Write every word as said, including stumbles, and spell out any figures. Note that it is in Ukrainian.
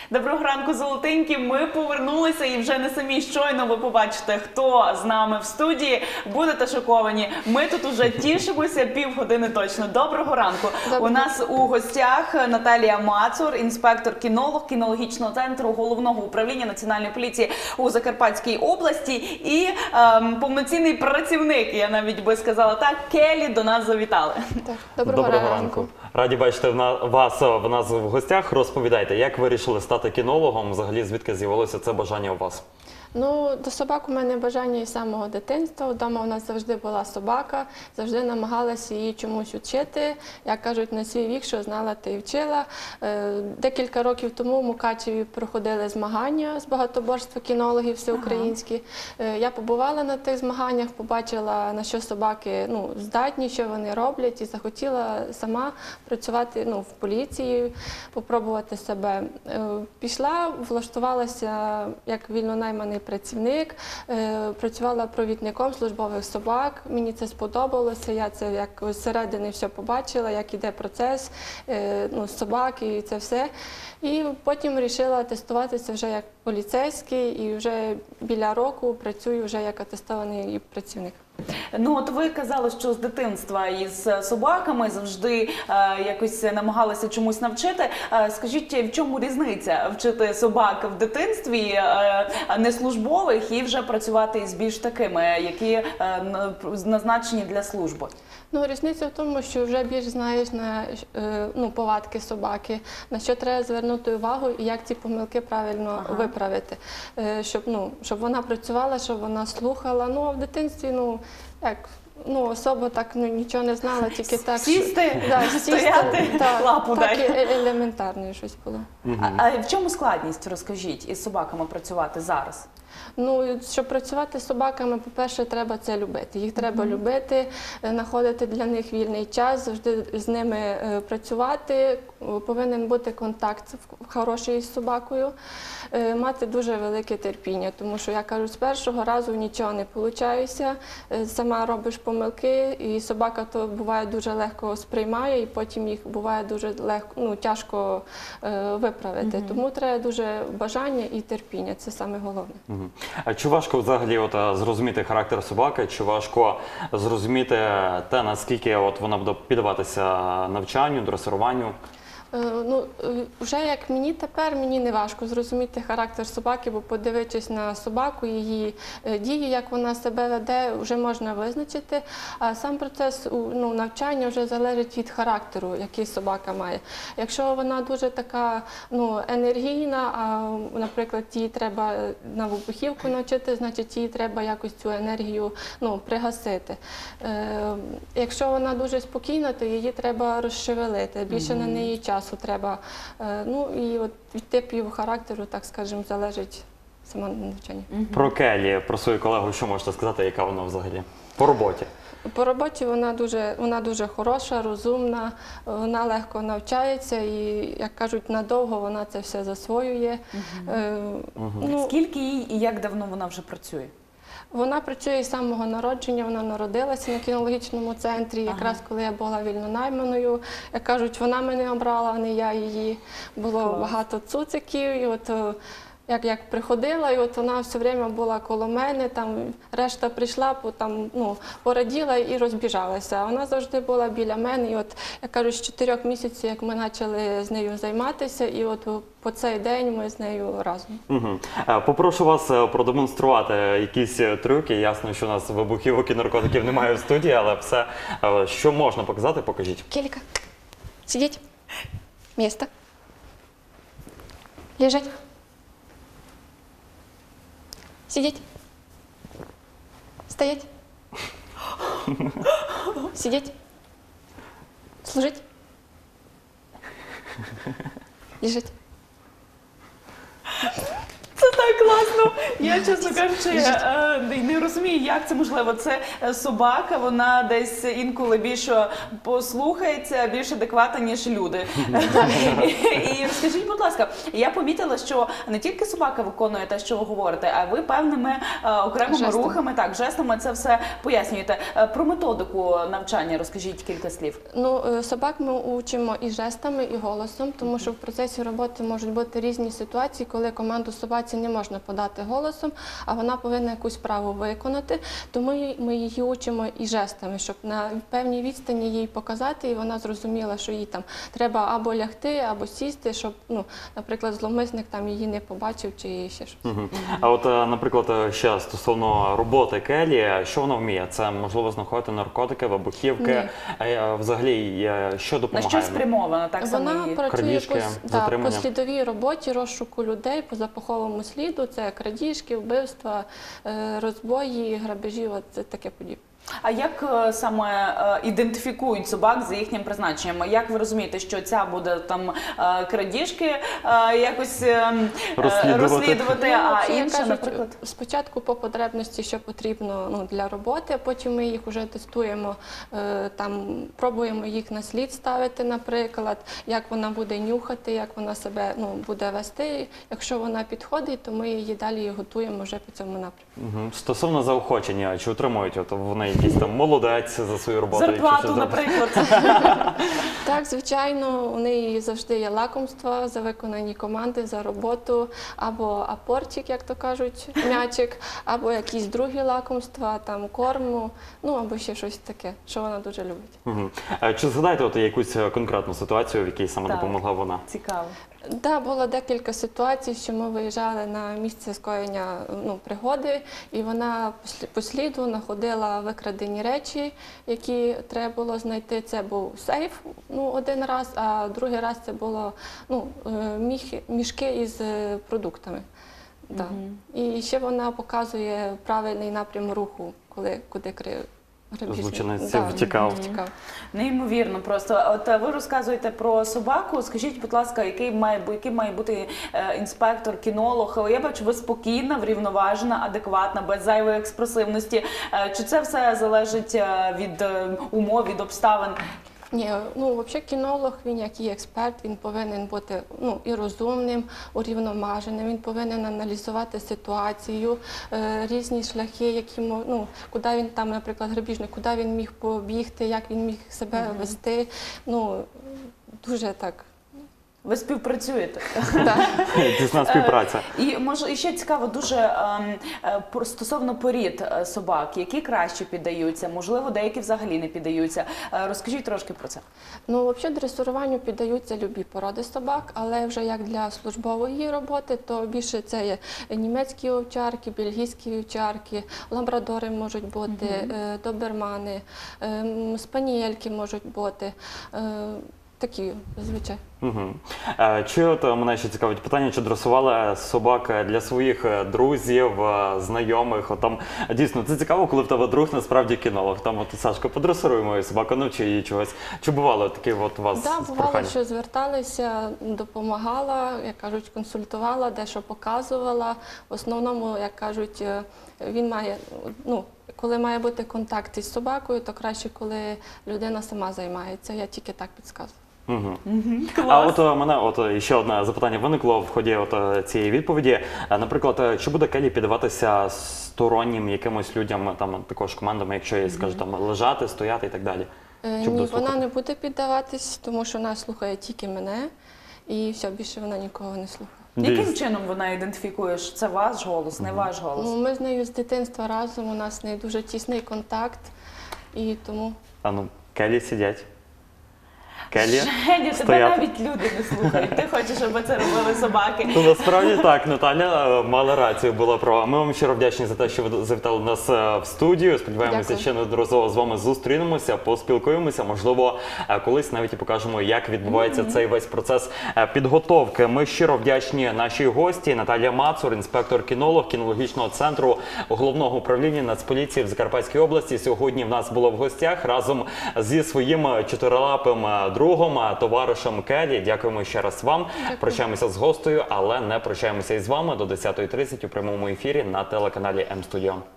Доброго ранку, золотенькі. Ми повернулися і вже не самі. Щойно ви побачите, хто з нами в студії. Будете шоковані. Ми тут уже тішимося півгодини точно. Доброго ранку. Доброго. У нас у гостях Наталія Мацур, інспектор-кінолог кінологічного центру Головного управління Національної поліції у Закарпатській області і ем, повноцінний працівник, я навіть би сказала так, Келі до нас завітали. Так, доброго, Доброго ранку. ранку. Раді бачити в на- вас в нас в гостях. Розповідайте, як ви вирішили стати кінологом? Взагалі, звідки з'явилося це бажання у вас? Ну, до собак у мене бажання із самого дитинства. Вдома у нас завжди була собака, завжди намагалася її чомусь вчити. Як кажуть, на свій вік, що знала, ти і вчила. Е, Декілька років тому в Мукачеві проходили змагання з багатоборства кінологів всеукраїнські. Е, Я побувала на тих змаганнях, побачила, на що собаки ну, здатні, що вони роблять, і захотіла сама працювати ну, в поліції, попробувати себе. Е, Пішла, влаштувалася як вільнонайманий працівник, е, працювала провідником службових собак. Мені це сподобалося, я це як зсередини все побачила, як іде процес е, ну, собаки і це все. І потім вирішила тестуватися вже як поліцейський і вже біля року працюю вже як атестований працівник. Ну, от ви казали, що з дитинства із собаками завжди е, якось намагалися чомусь навчити. Е, скажіть, в чому різниця вчити собак в дитинстві, е, не службових, і вже працювати із більш такими, які е, н- назначені для служби? Ну, різниця в тому, що вже більш знаєш на е, ну, повадки собаки, на що треба звернути увагу і як ці помилки правильно Ага. виправити, е, щоб, ну, щоб вона працювала, щоб вона слухала. Ну, а в дитинстві, ну, як, ну, особо так ну, нічого не знала, тільки так. що- Сісти, да, сісти, стояти, так, лапу так дай. і е- елементарно щось було. А, а в чому складність, розкажіть, із собаками працювати зараз? Ну, щоб працювати з собаками, по-перше, треба це любити. Їх треба любити, е, знаходити для них вільний час, завжди з ними е, працювати. О, Повинен бути контакт в- хороший з собакою, е, мати дуже велике терпіння, тому що, я кажу, з першого разу нічого не виходить, сама робиш помилки, і собака то буває дуже легко сприймає, і потім їх буває дуже легко, ну, тяжко е, виправити. Тому треба дуже бажання і терпіння, це саме головне. Мгм. А чи важко взагалі от, е, зрозуміти характер собаки? Чи важко зрозуміти те, наскільки от вона буде піддаватися навчанню, дресируванню? Е, Ну, е, вже як мені тепер, мені не важко зрозуміти характер собаки, бо подивитись на собаку, її е, дії, як вона себе веде, вже можна визначити. А сам процес у- ну, навчання вже залежить від характеру, який собака має. Якщо вона дуже така ну, енергійна, а, наприклад, їй треба на вибухівку навчити, значить їй треба якось цю енергію ну, пригасити. Е, Якщо вона дуже спокійна, то її треба розшевелити, більше на неї часу треба. Е, Ну і от від типів характеру, так скажемо, залежить саме навчання. Про Келі, про свою колегу, що можете сказати, яка вона взагалі? По роботі. По роботі вона дуже, вона дуже хороша, розумна, вона легко навчається і, як кажуть, надовго вона це все засвоює. Е, ну, Скільки їй і як давно вона вже працює? Вона працює з самого народження, вона народилася на кінологічному центрі, якраз коли я була вільнонайманою. Як кажуть, вона мене обрала, а не я її. Було Клас. багато цуциків, і от е, як, як приходила, і от вона все время була коло мене, там решта прийшла, по, там, ну, пораділа і розбіжалася. А вона завжди була біля мене. І от, як кажуть, з чотирьох місяців, як ми почали з нею займатися, і от по цей день ми з нею разом. Угу. Попрошу вас е, продемонструвати якісь е, трюки. Ясно, що у нас вибухівок і наркотиків немає в студії, але все, е, що можна показати, покажіть. Келика, сидеть. Место. Лежать. Сидеть. Стоять. Сидеть. Служить. Лежать. Це так класно. Я, чесно кажучи, е, не розумію, як це можливо. Це е, собака, вона десь інколи більше послухається, більш адекватна, ніж люди. І скажіть, будь ласка, я помітила, що не тільки собака виконує те, що ви говорите, а ви певними е, окремими Жестами. рухами, так, жестами це все пояснюєте. Е, Про методику навчання розкажіть кілька слів. Ну, е, собак ми учимо і жестами, і голосом, тому що в процесі роботи можуть бути різні ситуації, коли команду собаці не можна подати голосом, а вона повинна якусь справу виконати. Тому й- ми її учимо і жестами, щоб на певній відстані їй показати, і вона зрозуміла, що їй там треба або лягти, або сісти, щоб, ну, наприклад, зловмисник там її не побачив чи ще щось. Мгм. А от, е, наприклад, е, ще стосовно роботи Келі, що вона вміє? Це, можливо, знаходити наркотики, вибухівки? Е, Взагалі, е, що На допомагає? що спрямовано, так само Вона і... працює Крадіжки, по, с- да, затримання. по слідовій роботі, розшуку людей по запаховому сліду. Це крадіжки, вбивства, е, розбої, грабежі, от це таке подібне. А як е, саме е, ідентифікують собак за їхнім призначенням? Як ви розумієте, що ця буде там е, крадіжки е, якось е, м, е, Розслідувати. розслідувати, Ну, а взагалі, інша, кажуть, наприклад? спочатку по потребності, що потрібно, ну, для роботи, а потім ми їх вже тестуємо, е, там, пробуємо їх на слід ставити, наприклад, як вона буде нюхати, як вона себе, ну, буде вести. Якщо вона підходить, то ми її далі готуємо вже по цьому напрямку. Мгм. Стосовно заохочення, чи отримують от вони якісь там молодець за свою роботу? якщо Зарплату, щось зробити? наприклад. Так, звичайно, у неї завжди є лакомства за виконані команди, за роботу, або апортик, як то кажуть, м'ячик, або якісь другі лакомства, там корму, ну або ще щось таке, що вона дуже любить. Мгм. Е, Чи згадаєте от якусь е, конкретну ситуацію, в якій саме Так. допомогла вона? Цікаво. Да, було декілька ситуацій, що ми виїжджали на місце скоєння, ну, пригоди, і вона послі- по сліду знаходила викрадені речі, які треба було знайти. Це був сейф, ну, один раз, а другий раз це було, ну, е, міх- мішки із е, продуктами. Да. І ще вона показує правильний напрям руху, коли куди кри... грабіжник. Злочинець Да, втікав. втікав. Неймовірно просто. От е, ви розказуєте про собаку. Скажіть, будь ласка, який має бу- який має бути е, інспектор, кінолог? Я бачу, ви спокійна, врівноважена, адекватна, без зайвої експресивності. Е, Чи це все залежить е, від е, умов, від обставин? Ні, ну взагалі кінолог, він як і експерт, він повинен бути, ну, і розумним, урівноваженим, він повинен аналізувати ситуацію, е, різні шляхи, які мо- ну, куди він там, наприклад, грабіжник, куди він міг побігти, як він міг себе вести. Ну, дуже так. Ви співпрацюєте? Да. Тісна співпраця. І може і ще цікаво дуже ем, е, про- стосовно порід е, собак, які краще піддаються, можливо, деякі взагалі не піддаються. Е, Розкажіть трошки про це. Ну, взагалі дресуруванню піддаються любі породи собак, але вже як для службової роботи, то більше це є німецькі овчарки, бельгійські овчарки, лабрадори можуть бути, е, добермани, е, спаніельки можуть бути. е, Такі, зазвичай. Угу. Чи от е, мене ще цікавить питання, чи дресували собак е, для своїх е, друзів, е, знайомих? От там дійсно це цікаво, коли в тебе друг насправді кінолог. Там от Сашко, подресируй мою собаку, навчи її чогось. Чи бувало таке от у вас Да, бувало, прохання? що зверталися, допомагала, як кажуть, консультувала, дещо показувала. В основному, як кажуть, е, він має, ну, коли має бути контакт із собакою, то краще, коли людина сама займається. Я тільки так підказую. Угу. А Клас. от е, мене от е, ще одне запитання виникло в ході от е, цієї відповіді. Е, Наприклад, е, чи буде Келі піддаватися стороннім якимось людям, там також командам, якщо я скажу, там лежати, стояти і так далі? Е, Чи буде Ні, вона слухати? не буде піддаватись, тому що вона слухає тільки мене, і все, більше вона нікого не слухає. Яким Дійсно. чином вона ідентифікує, що це ваш голос, не ваш голос? Ну, ми з нею з дитинства разом, у нас з нею дуже тісний контакт, і тому А ну, Келі сидять. Келі, Женя, тебе стояти. навіть люди не слухають. Ти хочеш, щоб це робили собаки. Ну, насправді так, Наталя е, мала рацію, була права. Ми вам щиро вдячні за те, що ви завітали до нас е, в студію. Сподіваємося, Дякую. ще неодноразово з вами зустрінемося, поспілкуємося. Можливо, е, колись навіть і покажемо, як відбувається цей весь процес е, підготовки. Ми щиро вдячні нашій гості Наталія Мацур, інспектор-кінолог кінологічного центру Головного управління Нацполіції в Закарпатській області. Сьогодні в нас було в гостях разом зі своїм чотирилапим е, другом, е, товаришем Келі. Дякуємо ще раз вам. Прощаємося з гостею, але не прощаємося із вами до десятої тридцять у прямому ефірі на телеканалі М-студіо.